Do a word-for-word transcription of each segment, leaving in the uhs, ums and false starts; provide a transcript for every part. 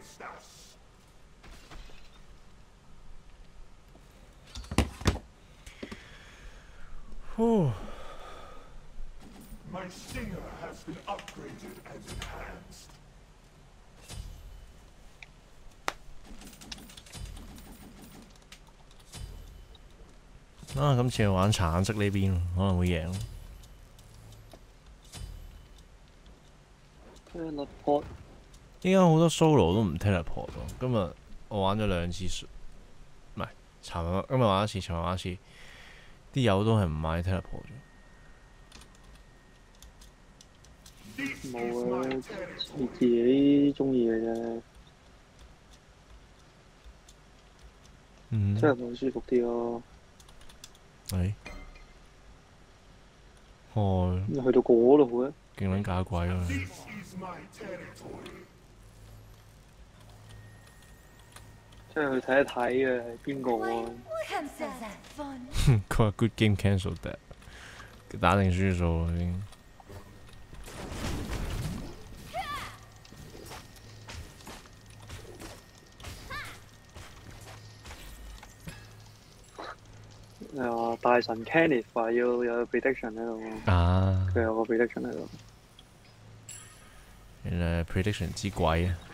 呼。 My stinger has been upgraded and enhanced. 啊，今次玩橙色呢邊，可能會贏。 teleport。 依家好多 solo 都唔 teleport 喎。今日我玩咗兩次，唔係尋日今日玩一次，尋日玩一次，啲友都係唔買 teleport 咗。 冇啊，你自己中意嘅啫。 嗯。 真係好舒服啲咯。 係。開。 去到嗰度嘅。 勁撚搞鬼啊！ 出去睇一睇嘅係邊個啊？ 佢話 good game cancel that， 打定輸數啦已經。 誒大神 Kenneth 話要有 prediction 喺度啊！ 佢有個 prediction 喺度。 原來 prediction 之鬼啊！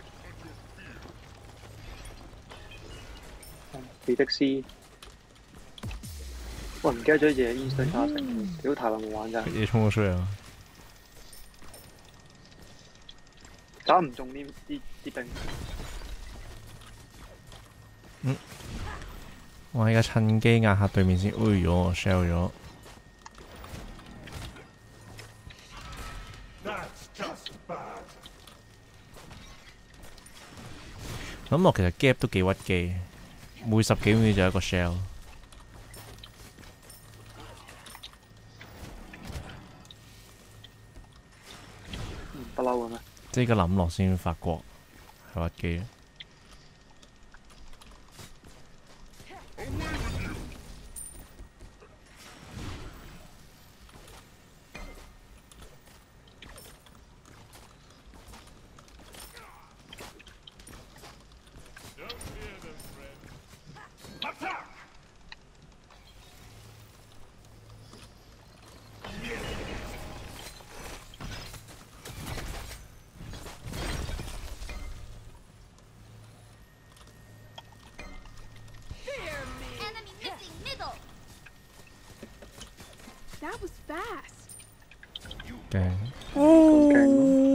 比迪斯，喂唔記得咗嘢 instant 加成，屌太耐冇玩真係。 嘢衝咗出嚟啊！ 打唔中啲啲啲兵。 嗯。我而家趁機壓下對面先，哎呦 shell 咗。諗落其實 gap 都幾屈機，每十幾秒就一個 shell。 不嬲嘅咩？ 即係而家諗落先發覺係屈機。 That was fast. 勁。 咁勁。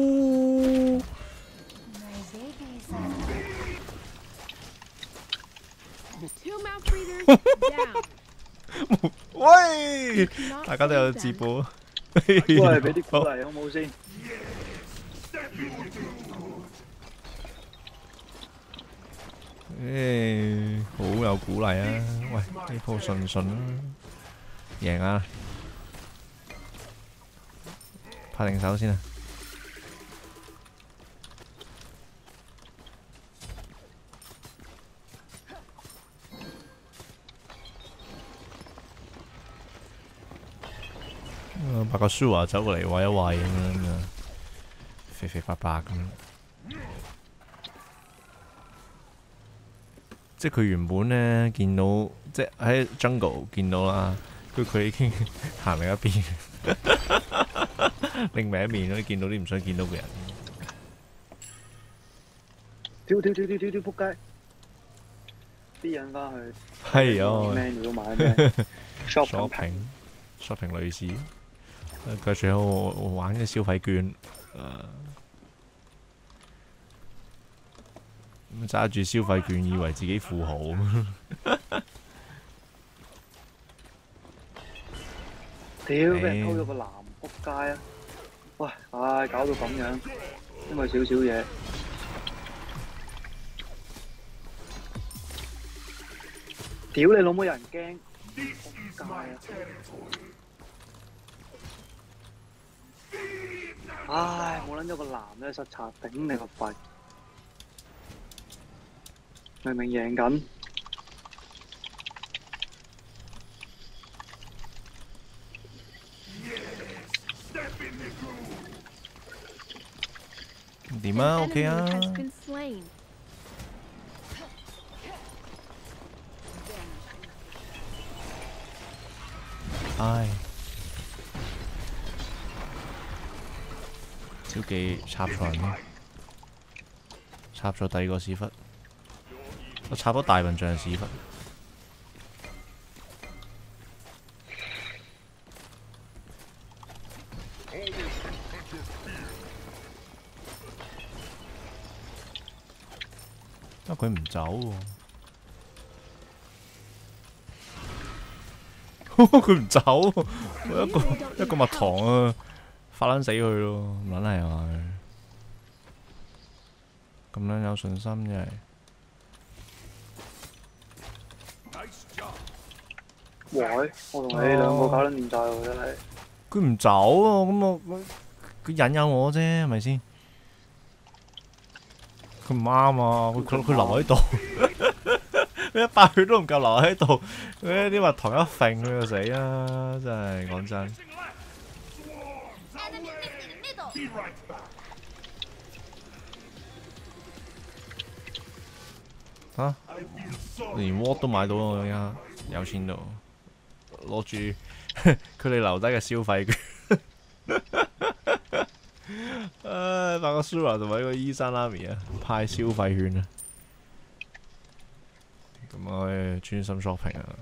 Two mouth breathers down. 喂，大家都有自保。 喂，俾啲鼓勵好冇先？ 誒，好有鼓勵啊！喂，呢鋪順順啦，贏啊！拍定手先啊！白個 Sua 走過嚟喂一喂咁樣啊，肥肥白白咁樣。即係佢原本咧見到，即係喺 jungle 見到啦，跟住佢已經行另一邊，另外一面嗰啲見到啲唔想見到嘅人。 屌屌屌屌屌屌仆街！啲人翻去。 係啊。 menu 都買咩 ？shopping shopping 女士，佢最後玩嘅消費券，誒揸住消費券以為自己富豪咁。 屌！俾人偷咗個藍仆街啊！喂，唉，搞到咁樣，因為少少嘢。屌你老母！有人驚，仆街啊！唉，冇撚咗個藍咧，失策，頂你個肺！明明贏緊。 點啊 ？OK 啊。 唉，小技插錯人添，插咗第二個屎忽，我插咗大笨象屎忽。啊！佢唔走喎，佢唔走，一個一個蜜糖啊，發撚死佢咯，唔撚係嘛？咁撚有信心真係。 喂，我同你兩個搞撚掂晒喎，真係。 佢唔走啊，咁我佢引誘我啫，係咪先？佢唔啱啊！佢佢佢留喺度，佢一百血都唔夠留喺度，佢啲蜜糖一揈佢就死啦！真係講真。嚇！連 Ward 都買到啊！而家有錢到，攞住佢哋留低嘅消費券。唉，發個 Sura 同埋呢個伊莎拉米啊，派消費券啊，咁我可以專心 shopping 啊。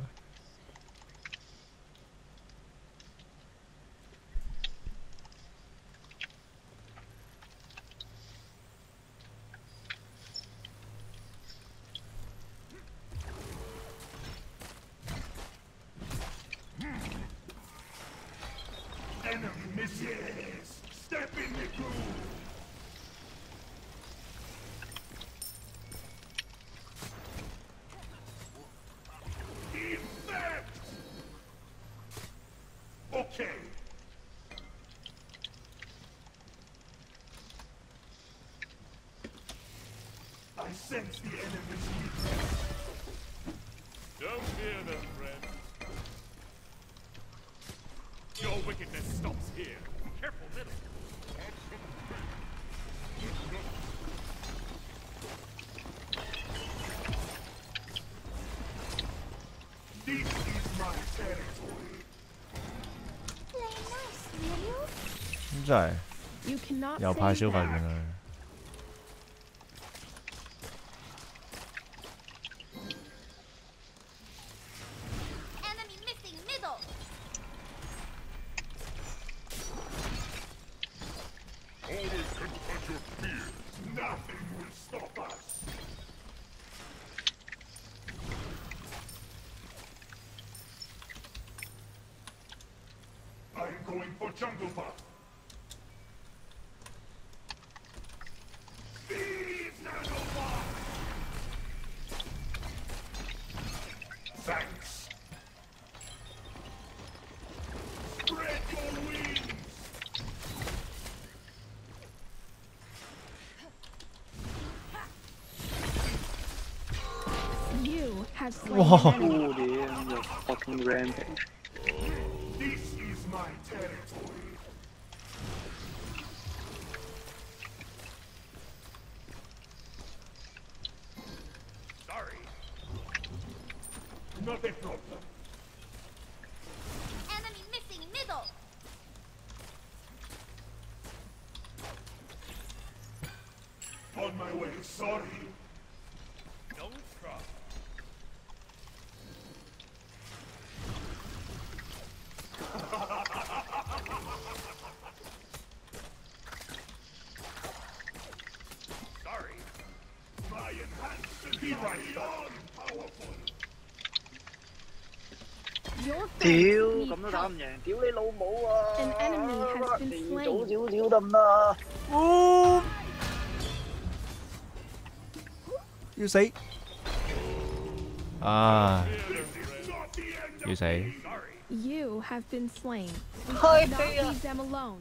真係又派消費券啦！哇！ Oh damn, the fucking rampage. This is my territory. Sorry. Not a problem. Enemy missing middle. On my way. Sorry. Don't try. Sorry. My enhanced be right on powerful. Your 屌， friends 咁 need 都打唔 help. 贏，屌你老母啊！ An enemy has been 遲 slain. 早少少得唔得？ 哦，要死！啊，要死！ You have been slain. We 係 cannot 啊！ leave them alone.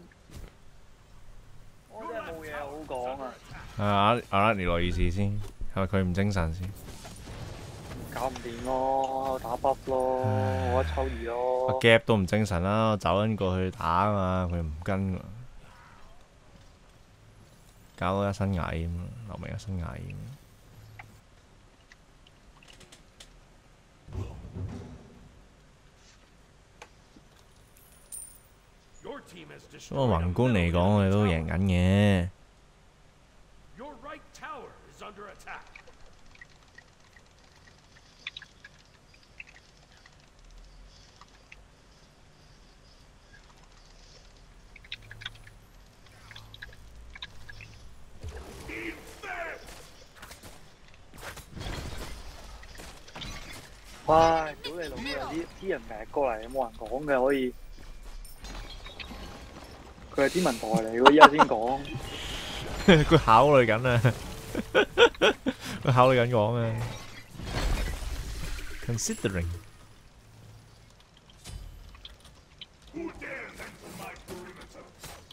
我真係冇嘢好講啊！ 啊，阿阿拉尼羅意思先，係咪佢唔精神先？ 搞唔掂咯，打 buff 咯，我一抽二咯。 阿 Gap 都唔精神啦，我走緊過去打啊嘛，佢唔跟喎，搞到一身蟻咁，留名一身蟻咁。 team has 不 destroyed 過 a 宏觀嚟 middle 講，我哋 enemy 都 tower. 贏緊嘅。 Your right tower is under attack. Eat them! 唉，屌你老母！有啲啲人命過嚟，冇人講嘅可以。佢係天文台嚟喎，依家先講。 佢考慮緊啊，佢考慮緊講啊。Considering。 Who dares enter my perimeter?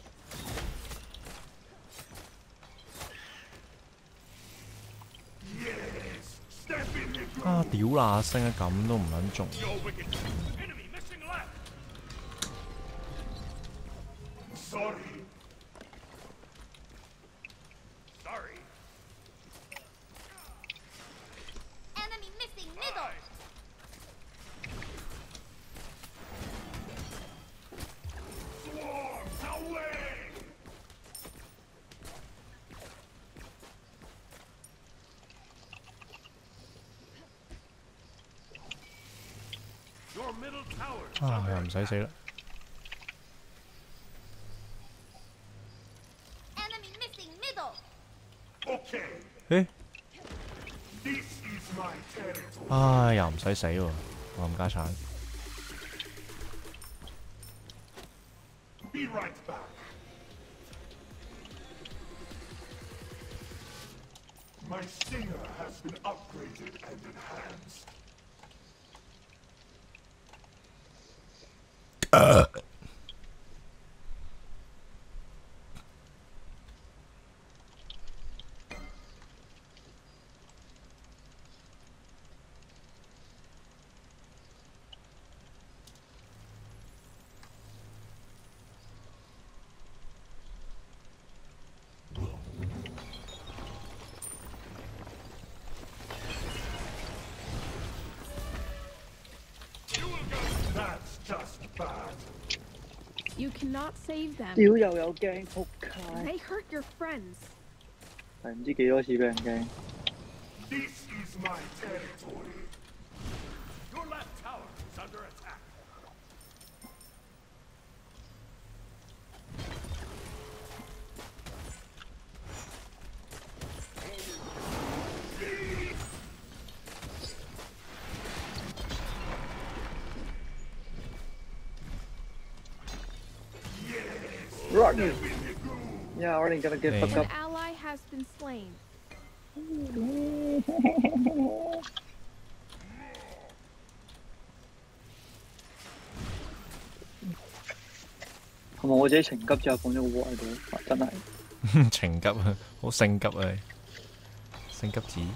Yes! Step in the 啊 groove! 屌啦，升得咁都唔撚中。 Your wicked enemy missing left! Sorry. Sorry. Enemy missing middle. Swarms away! Your middle tower is 啊， under 又唔使死 attack. 啦。 Enemy missing middle. Okay, 誒， this is my territory. 唉，又唔使死喎，我冚家產。 Be right back. My stinger has been upgraded and enhanced. That's just bad. You cannot save them. 屌又有驚，仆街！ They hurt your friends. 係唔知幾多次俾人驚。 This is my territory. Your left tower is under attack. Run! Yeah, already gonna get fucked An up. ally has been slain. 係咪我自己情急之後放咗個鑊喺度？啊真係。 情急啊，好性急啊你，性急子。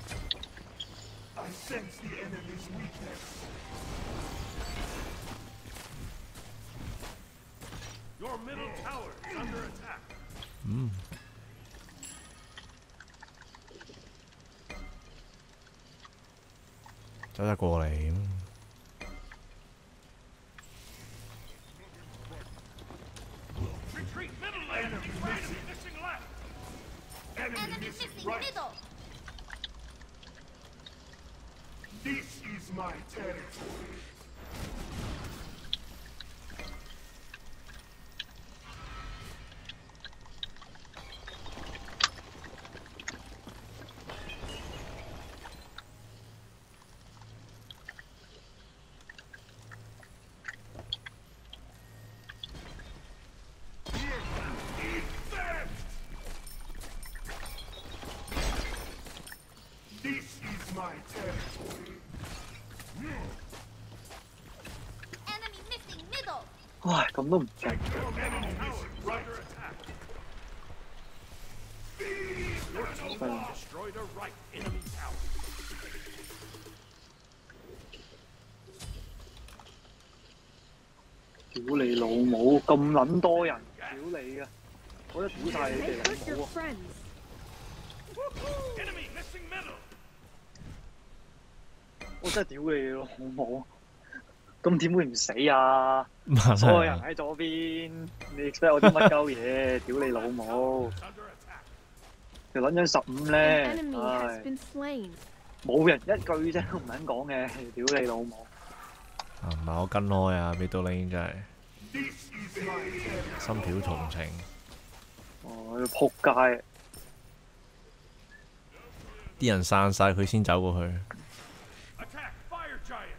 I sense the enemy's weakness. Your middle tower is under attack. 嗯。走晒過嚟。 Retreat middle lane. Enemy missing left. Enemy Enemy missing missing right. middle. This is my territory. This is my territory. Enemy missing middle. 唉，咁都唔勁。 Your middle tower is under attack. Your team destroyed a right enemy tower. 屌你老母，咁撚多人，屌你啊！我都屌晒你 They 哋 hurt 老 your 母啊！ friends. Enemy missing middle. 我真係屌你老母， 咁點會唔死啊？ 真所有人係喺左邊，你 expect 我啲乜鳩嘢？屌你老母！ Under attack. 條撚樣十五 An 咧， enemy has 唉， been slain. 冇人一句啫都唔肯講嘅，屌你老母！ 啊唔係我跟開啊，Middle Lane 真係 This is my territory. 心跳同情。 哦，仆街！ 啲人散晒，佢先走過去。 Attack fire giant.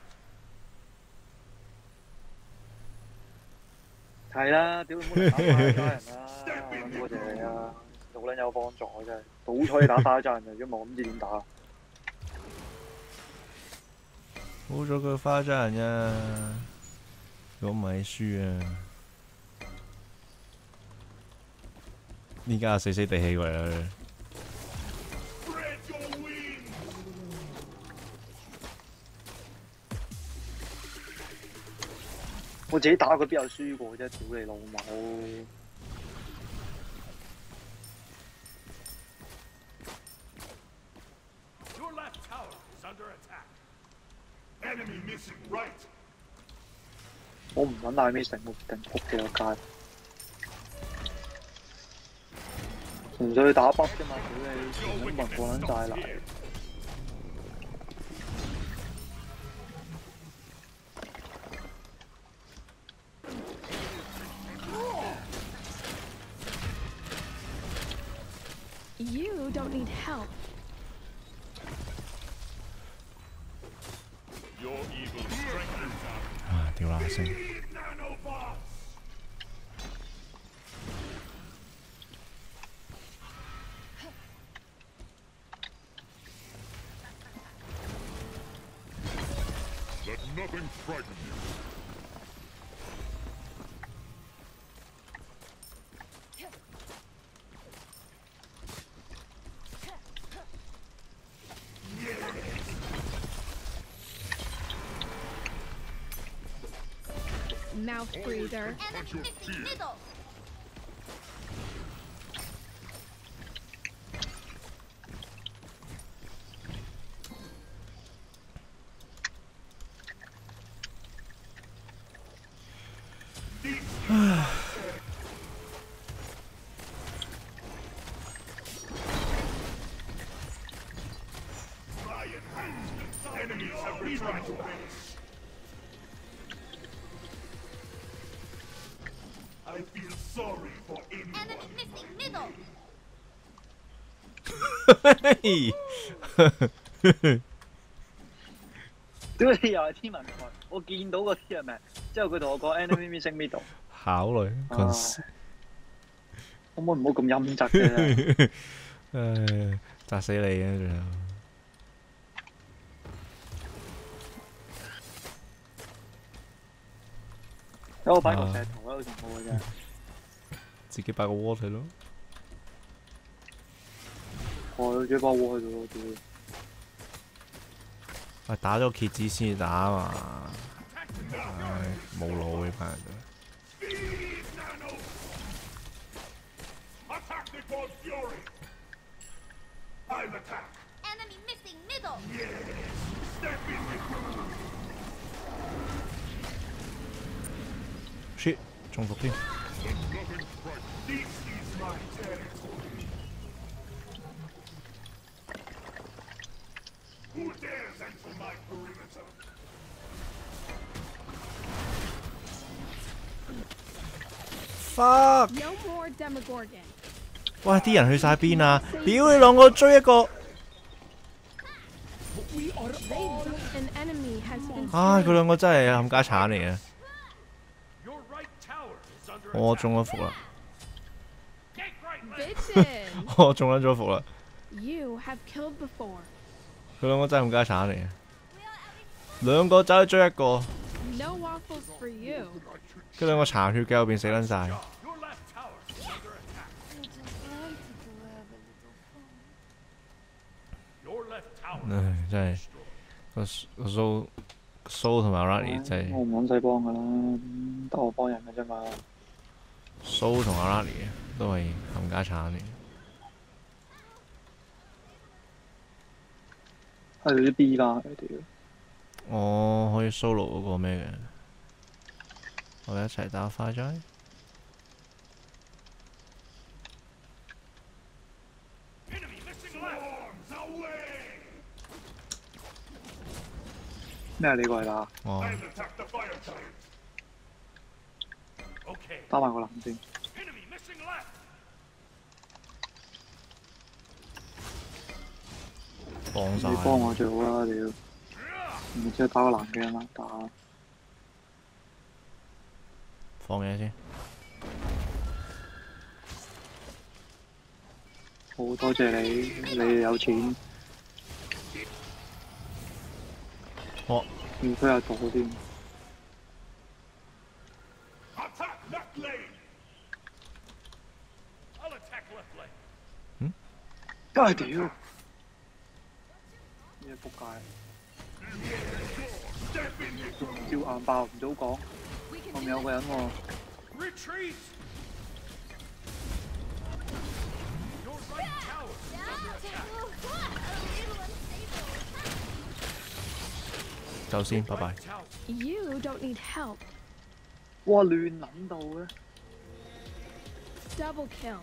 係啦，屌你冇嚟打花家人啦，撚多謝你啊，好撚有幫助啊真係，好彩你打花家人啊，如果冇唔知點打。 好咗佢花真人呀！如果唔係輸啊！呢家死死地氣過嚟啦。 Spread your wings. 我自己打佢邊有輸過啫，屌你老母！ Your left tower is under attack. Enemy missing right. 我唔撚嗌咩成，我定仆嘅個街。純粹打北啫嘛，屌你，全部人過撚晒嚟。 You don't need help. Your evil strengthens our 啊！屌啦聲。 nanobots. Let nothing frighten you. Mouth breather. Enemy missing middle. Enemies have returned to base. I feel sorry for anyone. Enemy missing middle. 屌你又係天文台，我見到個天係咪？之後佢同我講 enemy missing middle， 考慮啊嗰陣時， 可唔可以唔好咁陰質嘅？ 唉，砸死你啊！最後等我擺個石頭喺度仲好嘅啫。 自己擺個 water 咯。 我自己把鍋喺度咯，屌！ 喂，打咗蝎子先至打啊嘛！唉，冇腦呢班人都。 Attack the god fury. I'll attack. Enemy missing middle. Step in with me. shit，中伏添。 Let nothing frighten. This is my territory. Who dares enter my perimeter? fuck！ No more Demogorgon. 喂，啲人去晒邊啊？屌你兩個追一個！ They an enemy has been 唉，佢 slain. 兩個真係冚家產嚟嘅。 Your right tower is under 我 attack. 中咗伏啦！ Take right. Bitten. 我中撚咗伏啦！ You have killed before. 佢兩個真係冚家產嚟嘅。兩個走去追一個， No waffles for you. 佢兩個殘血嘅後邊死撚晒。 Your left tower is under attack. Your left tower 唉，真係個個蘇蘇同埋 Rani 真係我唔撚使幫噶啦，得我幫人嘅啫嘛。 蘇同阿 Rani 都係冚家產嚟。 係啲 B 啦，屌！ 我可以 solo 嗰個咩嘅我哋一齊打快齋。 Enemy missing left. Swarms away. 咩啊？你過嚟打， 哦， Time to attack the fire giant. Okay. 打埋個藍先。 Enemy missing left. 幫晒你。幫我最好啦，屌！唔知打個藍嘅啦，打。 放嘢先。 好多謝你，你有錢。 我要推下島添。 Attack left lane. I'll attack left lane. 唉屌！咩仆街？ Step in it. 照硬爆唔早講，後面有個人喎。 Retreat. Your right tower is under attack. A little unstable. 走先，拜拜 Right。tower. You don't need help. 哇亂諗到嘅， Double kill.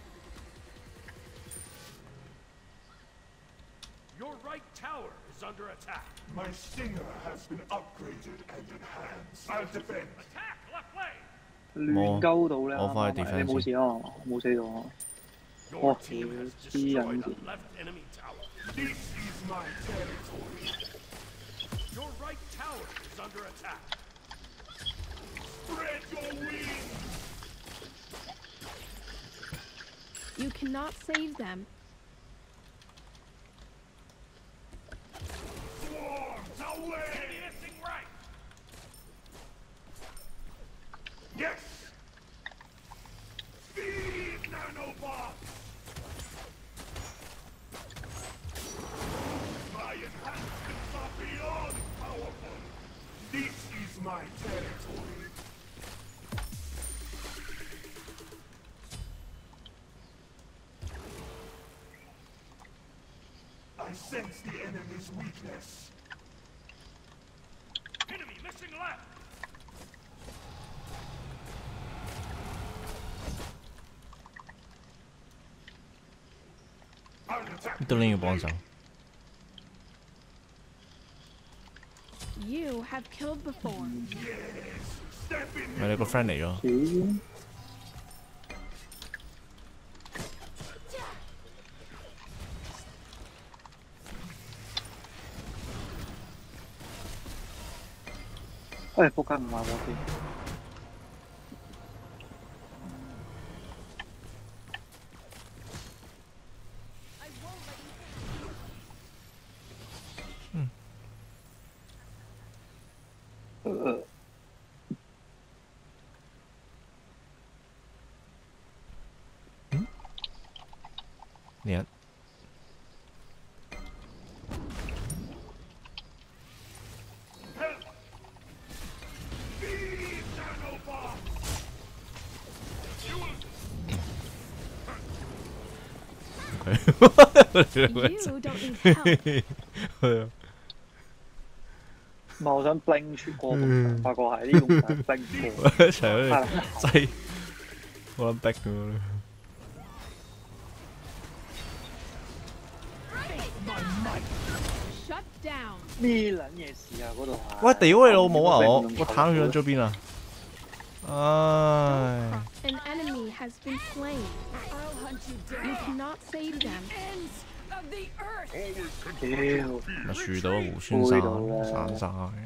Your right tower is under attack. My stinger has been upgraded and enhanced. I'll defend. Attack left lane. 亂鳩到咧。 我返去啱啱 defend 你冇事啊？冇死到啊！ Your Oh, team has yeah, destroyed yeah. a left enemy tower. This is my territory. Your right tower is under attack. Spread your wings. You cannot save them. Swarms away. Enemy missing right. Yes. Speed nanobots. My enhancements are beyond powerful. This is my territory. I sense the enemy's weakness. Enemy missing left. I'll attack. 都拎要幫手。 You have killed before. Step in. 咪你個 friend 嚟咗。 咦？喂，仆街唔話我先。呃你人 Help. Speed nanobots. You will You don't need help. 係啊。 唔係我想 blink 出過埲牆，發覺係呢埲牆 blink 過。 一齊喺係啦度擠，我諗逼咁樣。 Shut down. 咩撚嘢事啊？嗰度係。 喂，屌你老母啊！我咁我坦去咗咗邊啊？唉， An enemy has been slain. You cannot save them. 屌！ 咪樹到湖穿灰到啦山，散晒嘅。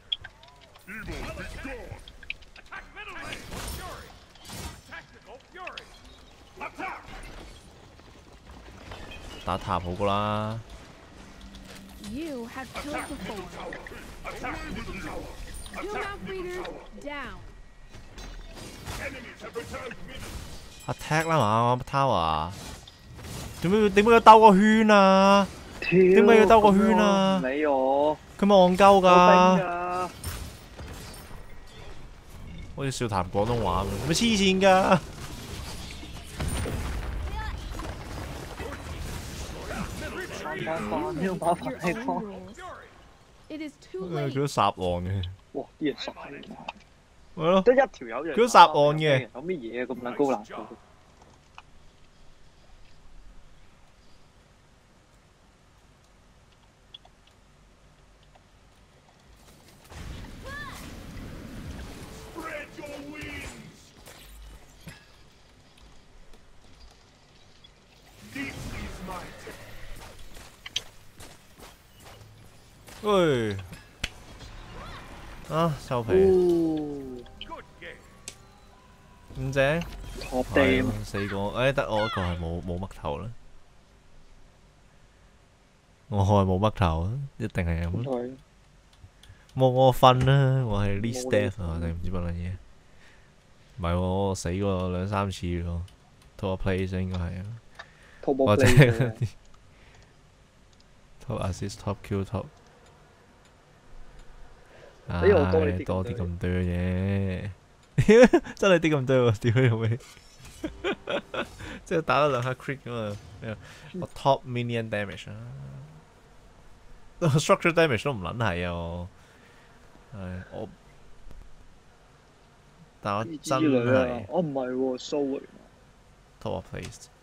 attack middle lane. Fury. Tactical fury. Attack. 打塔好過啦。 You have killed before. Attack middle tower. Two mouth breeders down. Enemies have returned middle. attack 啦嘛，tower。點解要點解要兜個圈啊？ 點解要兜個圈啊唔理我， 佢咪戇鳩我冰㗎？ 㗎。 好似笑談廣東話咁，咪黐線㗎！ 麻煩要麻煩 Your 你 own 幫。 rules. It is too 佢 late. 都撒浪嘅。 哇！啲人傻係咪咯， 得一條友就佢都殺案嘅有乜嘢咁撚高難度？ Spread your wings! This is my tech. 喂，啊收皮， 哦， Good game. 咁正， top 係 damn 咯四個，誒得我一個係冇冇乜頭啦，我係冇乜頭啊，一定係咁啦。 係冇我分啦，我係 least 冇你 death 啊，定唔知乜撚嘢？唔係喎，我死過兩三次喎，top place 應該係啊， top 或者 play 嘅 top assist、top kill、top，唉哎我多你啲咁多啲多咁多嘢，真係啲咁多喎，屌你老味！即係打咗兩下 crit 咁啊！我 top minion damage 啊，structure damage 都唔撚係啊我，係我，但我真之類啊係， 我唔係喎，蘇嚟。 top place。